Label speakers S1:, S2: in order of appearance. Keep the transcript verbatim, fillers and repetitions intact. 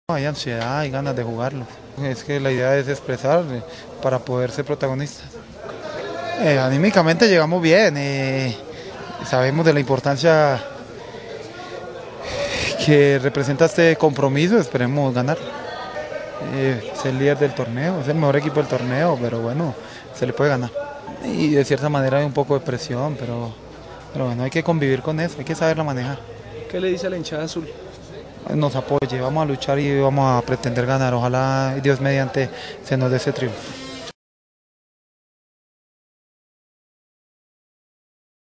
S1: Hay ansiedad y ganas de jugarlo. Es que la idea es expresar eh, para poder ser protagonistas. Eh, anímicamente llegamos bien, eh, sabemos de la importancia que representa este compromiso, esperemos ganar. Eh, es el líder del torneo, es el mejor equipo del torneo, pero bueno, se le puede ganar. Y de cierta manera hay un poco de presión, pero, pero bueno, hay que convivir con eso, hay que saberla manejar.
S2: ¿Qué le dice a la hinchada azul?
S1: Nos apoye, vamos a luchar y vamos a pretender ganar, ojalá Dios mediante se nos dé ese triunfo.